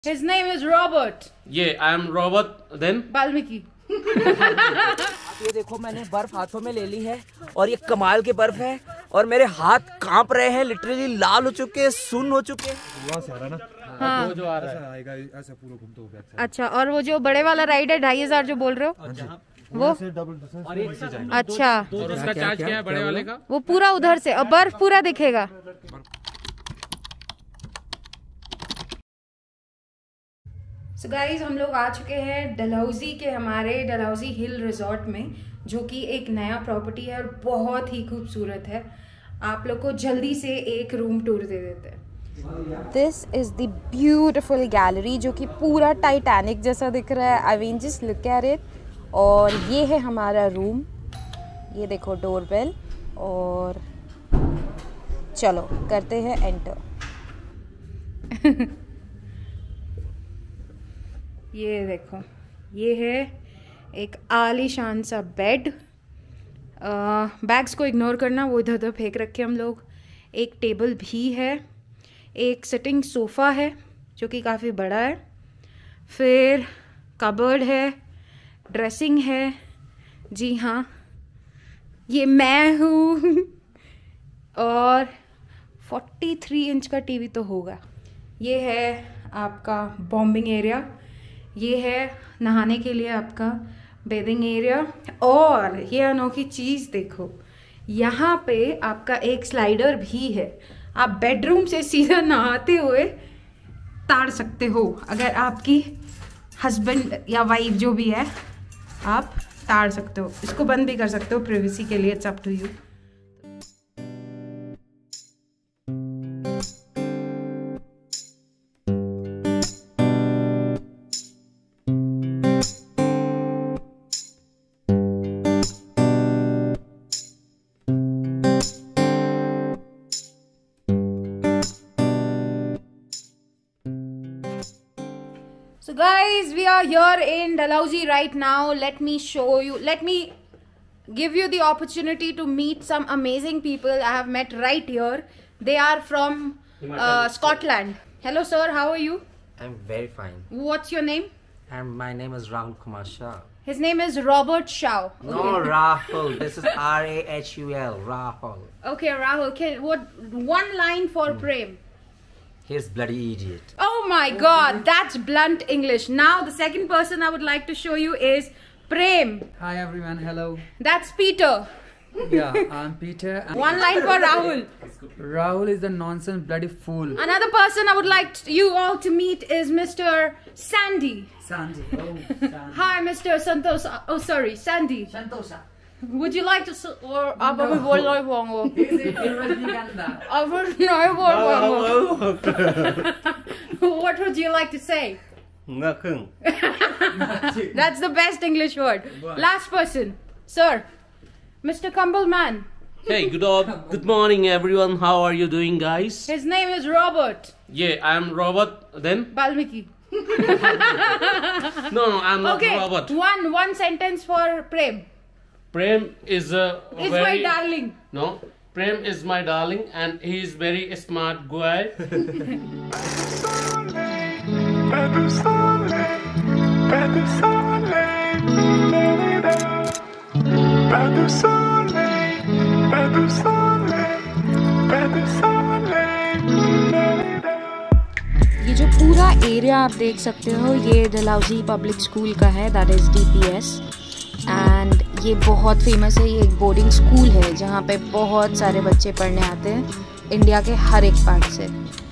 His name is Robert. Yeah, I am Robert. Then Valmiki. ये देखो मैंने बर्फ हाथों में ले ली है और ये कमाल की बर्फ है और मेरे हाथ कांप रहे हैं, लिटरली लाल हो चुके हैं, सुन्न हो चुके हैं। वहाँ से आ रहा ना? हाँ। वो जो आ रहा है आएगा ऐसे पूरा घूमते हुए। अच्छा, और वो जो बड़े वाला राइड है 2500 जो बोल रहे हो वो? अच्छा, और उसका चार्ज क्या है बड़े वाले का? वो पूरा उधर से और बर्फ पूरा दिखेगा। So guys, हम लोग आ चुके हैं डलहौजी के हमारे डलहौजी हिल रिजॉर्ट में, जो कि एक नया प्रॉपर्टी है और बहुत ही खूबसूरत है। आप लोग को जल्दी से एक रूम टूर दे देते हैं। This is the beautiful gallery जो कि पूरा टाइटैनिक जैसा दिख रहा है। I mean just look at it. और ये है हमारा रूम, ये देखो डोरबेल, और चलो करते हैं एंटर। ये देखो, ये है एक आलीशान सा बेड। बैग्स को इग्नोर करना, वो इधर उधर फेंक रखे हम लोग। एक टेबल भी है, एक सिटिंग सोफ़ा है जो कि काफ़ी बड़ा है, फिर कबर्ड है, ड्रेसिंग है। जी हाँ, ये मैं हूँ। और 43 इंच का टीवी तो होगा। ये है आपका बॉम्बिंग एरिया, ये है नहाने के लिए आपका बेदिंग एरिया। और ये अनोखी चीज़ देखो, यहाँ पे आपका एक स्लाइडर भी है। आप बेडरूम से सीधा नहाते हुए तार सकते हो। अगर आपकी हस्बैंड या वाइफ जो भी है, आप तार सकते हो। इसको बंद भी कर सकते हो प्राइवेसी के लिए, it's up to you. So guys, we are here in Dalhousie right now. Let me show you, let me give you the opportunity to meet some amazing people I have met right here. They are from Scotland. Hello sir, how are you? I'm very fine. What's your name? And my name is Rahul Kumar Shah. His name is Robert Shaw. No, Rahul. This is Rahul. Rahul. Okay, Rahul, one line for Prem. He's bloody idiot. Oh my god, that's blunt English. Now the second person I would like to show you is Prem. Hi everyone, hello. That's Peter. Yeah, I'm Peter. One line for Rahul. Rahul is the nonsense bloody fool. Another person I would like you all to meet is Mr. Sandy. Sandy. Oh, Sandy. Hi Mr. Santosa. Oh sorry, Sandy. Santosa. Would you like to or आप अभी बोल रहे होंगे? What would you like to say? nothing. That's the best English word. Last person, sir, Mr. Kumbleman. Hey, good morning everyone. How are you doing, guys? His name is Robert. Yeah, I am Robert. Then Valmiki. no, I'm not Okay, Robert. one sentence for Prem. Prem is a It's very, my darling. No, Prem is my darling, and he is very smart guy. ये जो पूरा area आप देख सकते हो, ये Dalhousie public school का है, दैट इज DPS। एंड ये बहुत फेमस है। ये एक बोर्डिंग स्कूल है जहाँ पे बहुत सारे बच्चे पढ़ने आते हैं इंडिया के हर एक पार्ट से।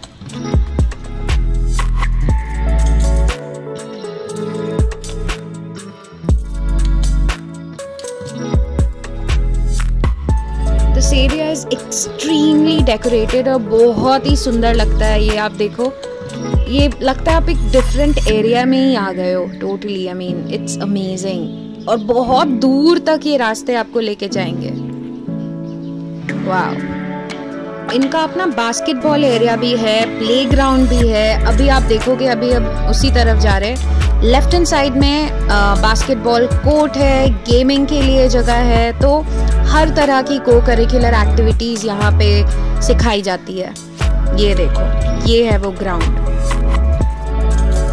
This area is extremely decorated और बहुत ही सुंदर लगता है। ये आप देखो, ये लगता है आप एक डिफरेंट एरिया में ही आ गए हो totally. I mean it's amazing. और बहुत दूर तक ये रास्ते आपको लेके जाएंगे। वाव। इनका अपना बास्केटबॉल एरिया भी है, प्लेग्राउंड भी है। अभी आप देखोगे, अभी अब उसी तरफ जा रहे हैं। लेफ्ट हैंड साइड में बास्केटबॉल कोर्ट है, गेमिंग के लिए जगह है। तो हर तरह की को करिकुलर एक्टिविटीज़ यहाँ पे सिखाई जाती है। ये देखो, ये है वो ग्राउंड।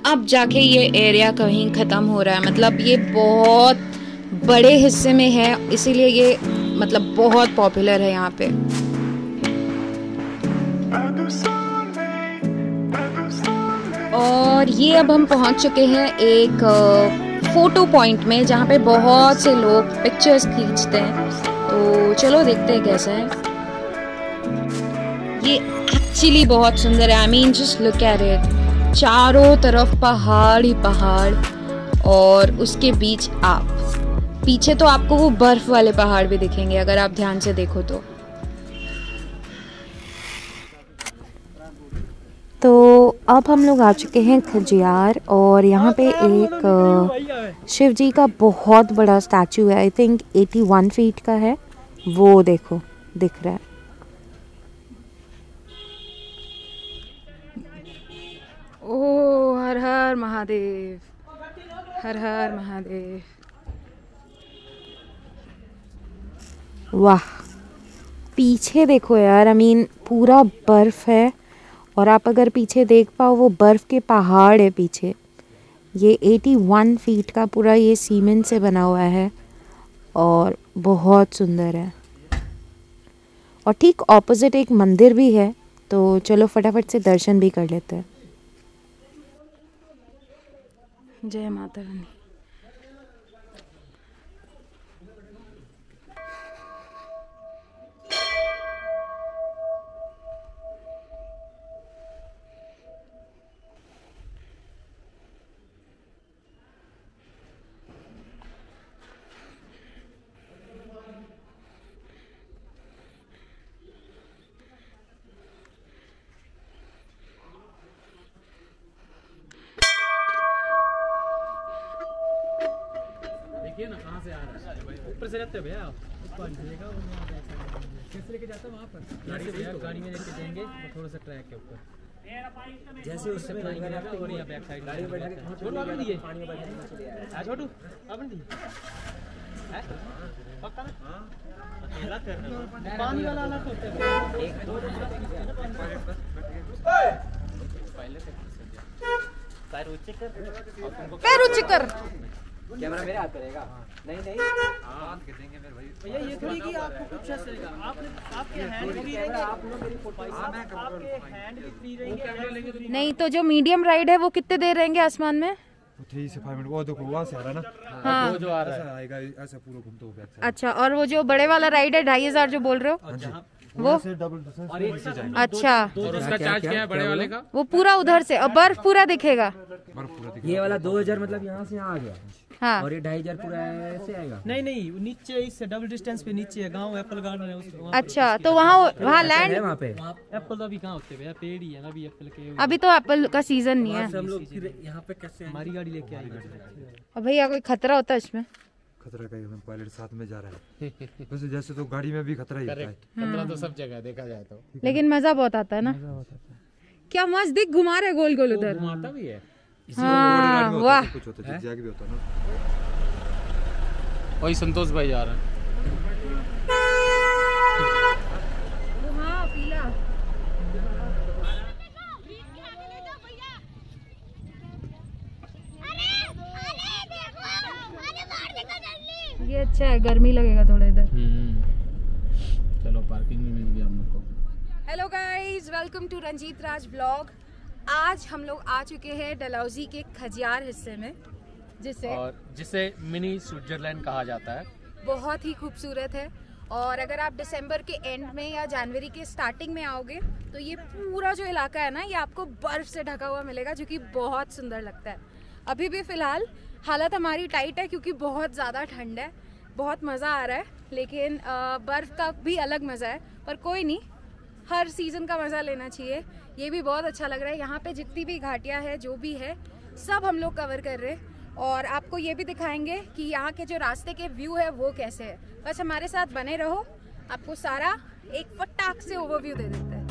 अब जाके ये एरिया कहीं ख़त्म हो रहा है, मतलब ये बहुत बड़े हिस्से में है, इसीलिए ये मतलब बहुत पॉपुलर है यहाँ पे। और ये अब हम पहुँच चुके हैं एक फ़ोटो पॉइंट में जहाँ पे बहुत से लोग पिक्चर्स खींचते हैं, तो चलो देखते हैं कैसा है। ये एक्चुअली बहुत सुंदर है। I mean just look at it, चारों तरफ पहाड़ ही पहाड़ और उसके बीच आप पीछे तो आपको वो बर्फ वाले पहाड़ भी दिखेंगे अगर आप ध्यान से देखो तो अब हम लोग आ चुके हैं खजियार और यहाँ पे एक शिव जी का बहुत बड़ा स्टैचू है, आई थिंक 81 फीट का है, वो देखो दिख रहा है। ओ हर हर महादेव, हर हर महादेव। वाह, पीछे देखो यार, आई मीन पूरा बर्फ है और आप अगर पीछे देख पाओ वो बर्फ के पहाड़ है पीछे। ये 81 फीट का पूरा ये सीमेंट से बना हुआ है और बहुत सुंदर है। और ठीक ऑपोजिट एक मंदिर भी है, तो चलो फटाफट से दर्शन भी कर लेते हैं। जय माता रानी। देखिए ना कहाँ से आ रहा है, ऊपर से रहते भैया कैसे लेके जाता वहाँ पर गाड़ी में लेके जाएंगे थोड़ा सा ट्रैक के ऊपर, जैसे उससे पानी में जाता और यहाँ बैक साइड गाड़ी में बैठा के छोटू आपने दिए छोटू आपने दिए पक्का ना पानी वाला अलग होता है एक दो पहले से पैर ऊंचे कर। कैमरा मेरे हाथ करेगा? नहीं हाथ के देंगे मेरे भाई। भैया ये थोड़ी कि आपको कुछ ऐसे रहेगा, आपके हैंड फ्री रहेंगे, आप लोग मेरी फोटो आपके हैंड भी फ्री रहेंगे। नहीं तो जो मीडियम राइड है वो कितने देर रहेंगे आसमान में? 3 से 5 मिनट। वो देखो वहाँ से आ रहा है ना, हाँ वो जो आ रहा है आएगा ऐसा पूरा घूमते हुए बैक साइड। अच्छा, और वो जो बड़े वाला राइड है 2500 जो बोल रहे हो वो डबल डिस्टेंस और नीचे जाएंगे। अच्छा, और उसका चार्ज क्या है बड़े वाले का? वो पूरा उधर से और बर्फ पूरा दिखेगा। बर्फ पूरा दिखेगा। ये वाला 2000 मतलब यहाँ से यहाँ आ गया, हाँ और ये 2500 पूरा ऐसे आएगा। नहीं नीचे इससे डबल डिस्टेंस पे नीचे है गांव एप्पल गार्डन है वहाँ अच्छा, तो वहाँ लैंड है वहाँ पे। एप्पल अभी कहाँ होते भैया, पेड़ ही है ना अभी एप्पल के। अभी तो एप्पल का सीजन नहीं है। हम लोग फिर यहाँ पे कैसे हमारी गाड़ी लेके आएंगे। और भैया कोई खतरा होता है इसमें? खतरा का है, पायलट साथ में जा रहा है। वैसे जैसे तो गाड़ी में भी खतरा ही होता है। खतरा तो सब जगह देखा जाए तो, लेकिन मजा बहुत आता है ना। क्या मस्त दिख घुमा रहे गोल गोल उधर। घुमाता भी है। हाँ वाह, कुछ होता है, जिगजैग भी होता है ना। वही संतोष भाई जा रहा है। हाँ पीला। ये अच्छा है, गर्मी लगेगा थोड़ा इधर। चलो पार्किंग में मिल गया हम लोग को। Hello guys, welcome to Ranjit Raj blog. आज हम लोग आ चुके हैं डलहौजी के खजियार हिस्से में, जिसे मिनी स्विट्जरलैंड कहा जाता है। बहुत ही खूबसूरत है। और अगर आप दिसंबर के एंड में या जनवरी के स्टार्टिंग में आओगे तो ये पूरा जो इलाका है ना, ये आपको बर्फ से ढका हुआ मिलेगा, जो कि बहुत सुंदर लगता है। अभी भी फ़िलहाल हालत हमारी टाइट है क्योंकि बहुत ज़्यादा ठंड है, बहुत मज़ा आ रहा है, लेकिन बर्फ़ का भी अलग मज़ा है। पर कोई नहीं, हर सीज़न का मज़ा लेना चाहिए। ये भी बहुत अच्छा लग रहा है। यहाँ पे जितनी भी घाटियाँ हैं, जो भी है, सब हम लोग कवर कर रहे हैं और आपको ये भी दिखाएंगे कि यहाँ के जो रास्ते के व्यू है वो कैसे है। बस हमारे साथ बने रहो, आपको सारा एक फटाक से ओवरव्यू दे देते हैं।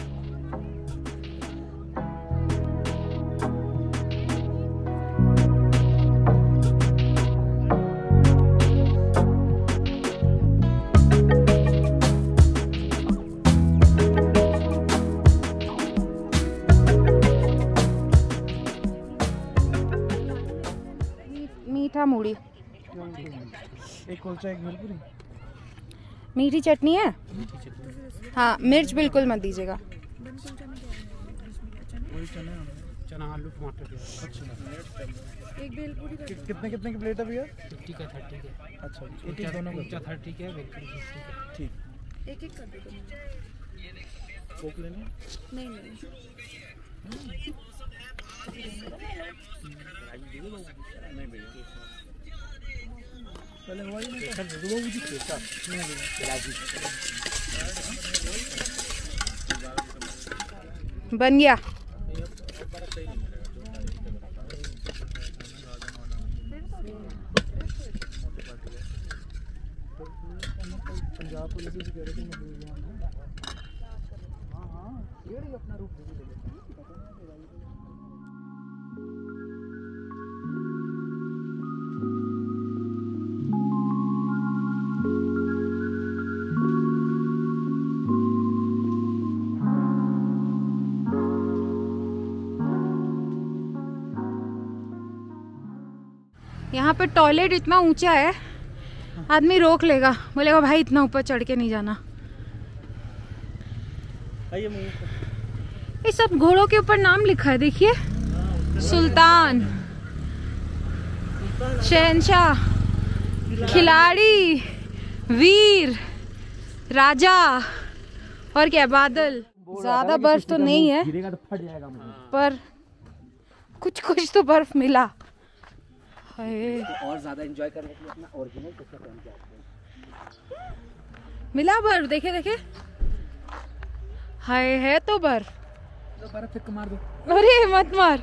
मूढ़ी। एक कुलचा एक भेलपुरी। मीठी चटनी है? हाँ, मिर्च बिल्कुल मत दीजिएगा। चना आलू टमाटर। एक भेलपुरी कितने कितने की प्लेट है भैया? 50 का 30 का। अच्छा, एक एक दोनों का 30 का बिल्कुल ठीक। एक एक कर दो। कोक लेनी? नहीं। पहले हमारी नहीं बन गया। पंजाब पुलिस से कह रहे थे मैं भूल गया। हाँ ये अपना रूप ले लेते। यहाँ पे टॉयलेट इतना ऊंचा है, आदमी रोक लेगा, बोलेगा भाई इतना ऊपर चढ़ के नहीं जाना। ये सब घोड़ों के ऊपर नाम लिखा है, देखिए, सुल्तान, शहंशाह, खिलाड़ी, वीर, राजा और क्या बादल। ज्यादा बर्फ तो नहीं है पर कुछ कुछ तो बर्फ मिला। और ज्यादा एंजॉय करने के लिए अपना ओरिजिनल कपड़ा पहन के आते हैं। मिला बर्फ, देखे देखे, हाय है तो बर्फ। तो बर्फ फेंक के मार दो। अरे मत मार।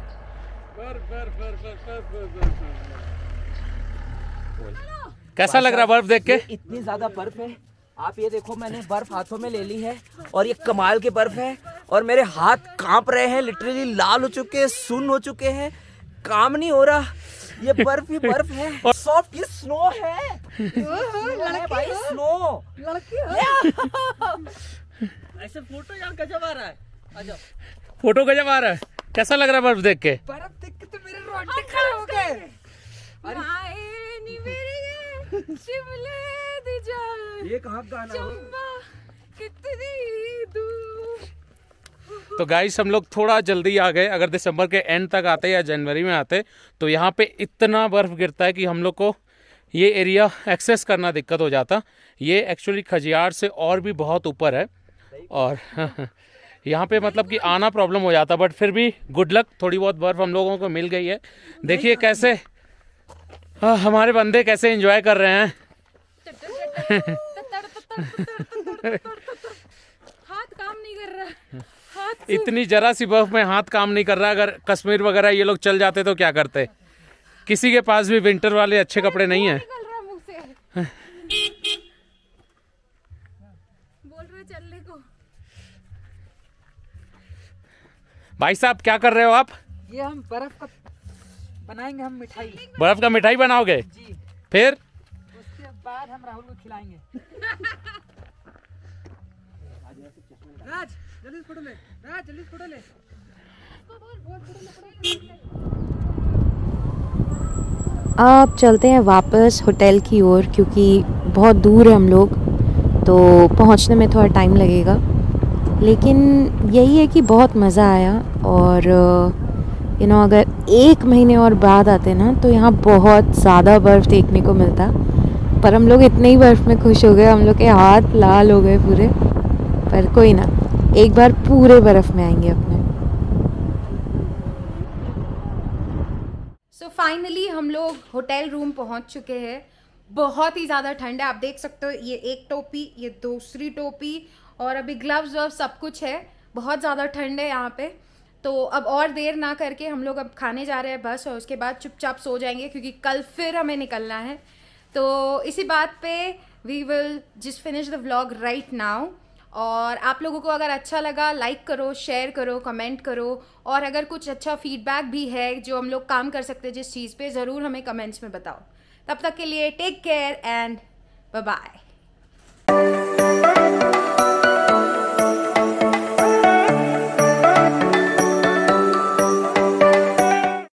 कैसा लग रहा बर्फ देख के? इतनी ज्यादा बर्फ है, आप ये देखो, मैंने बर्फ हाथों में ले ली है और ये कमाल की बर्फ है और मेरे हाथ कांप रहे हैं, लिटरली लाल हो चुके हैं, सुन्न हो चुके हैं, काम नहीं हो रहा। ये बर्फ ही बर्फ है, सॉफ्ट ये स्नो है, भाई स्नो। ऐसे फोटो यार गजब आ रहा है। आजा। फोटो गजब आ रहा है। कैसा लग रहा है बर्फ देख के? बर्फ देख के तो मेरे रोंगटे खड़े हो गए। ये कहाँ गाना है? तो गाइस हम लोग थोड़ा जल्दी आ गए। अगर दिसंबर के एंड तक आते या जनवरी में आते तो यहाँ पे इतना बर्फ गिरता है कि हम लोग को ये एरिया एक्सेस करना दिक्कत हो जाता। ये एक्चुअली खजियार से और भी बहुत ऊपर है और यहाँ पे मतलब कि आना प्रॉब्लम हो जाता, बट फिर भी गुड लक, थोड़ी बहुत बर्फ हम लोगों को मिल गई है। देखिए कैसे हमारे बंदे कैसे एंजॉय कर रहे हैं। हाथ काम नहीं कर रहा, हाथ इतनी जरा सी बर्फ में हाथ काम नहीं कर रहा। अगर कश्मीर वगैरह ये लोग चल जाते तो क्या करते? किसी के पास भी विंटर वाले अच्छे कपड़े नहीं है। निकल रहा मुंह से। बोल रहे चलने को। भाई साहब क्या कर रहे हो आप? ये हम बर्फ का बनाएंगे, हम मिठाई। बर्फ का मिठाई बनाओगे? जी। फिर उसके बाद हम राहुल को खिलाएंगे। राज जल्दी फोटो ले, राज जल्दी फोटो ले। अब चलते हैं वापस होटल की ओर, क्योंकि बहुत दूर है हम लोग, तो पहुंचने में थोड़ा टाइम लगेगा। लेकिन यही है कि बहुत मज़ा आया और अगर 1 महीने और बाद आते ना तो यहाँ बहुत ज़्यादा बर्फ़ देखने को मिलता। पर हम लोग इतने ही बर्फ़ में खुश हो गए, हम लोग के हाथ लाल हो गए पूरे। पर कोई ना, एक बार पूरे बर्फ़ में आएंगे अपने। सो फाइनली हम लोग होटल रूम पहुँच चुके हैं। बहुत ही ज़्यादा ठंड है, आप देख सकते हो, ये एक टोपी, ये दूसरी टोपी और अभी ग्लव्स वव्स सब कुछ है। बहुत ज़्यादा ठंड है यहाँ पे। तो अब और देर ना करके हम लोग अब खाने जा रहे हैं बस, और उसके बाद चुपचाप सो जाएंगे क्योंकि कल फिर हमें निकलना है। तो इसी बात पे we will just finish the vlog right now. और आप लोगों को अगर अच्छा लगा लाइक करो, शेयर करो, कमेंट करो, और अगर कुछ अच्छा फीडबैक भी है जो हम लोग काम कर सकते हैं जिस चीज़ पे, ज़रूर हमें कमेंट्स में बताओ। तब तक के लिए take care and bye bye.